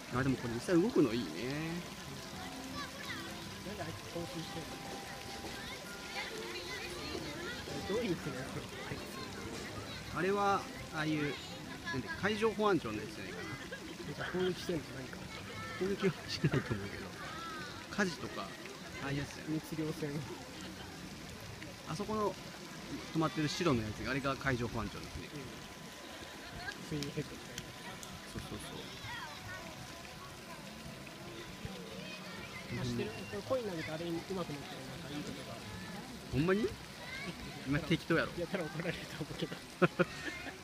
あ、でもこれ実際動くのいいね。 なんであいつ操縦してるの？どういうふうなやつなのあいつ。 あれはああいうなんて海上保安庁のやつじゃないかな。 じゃあ攻撃してるんじゃないか。 攻撃はしてないと思うけど、火事とかああいうやつだよね。 密漁船。 あそこの止まってる白のやつがあれが海上保安庁ですね。 ツインヘッドみたいそうそうな。してる。コイン投げてあれにうまく乗ってるなんかいいことが。 そう。ほんまに今適当やろ。 やったら怒られると思うけど。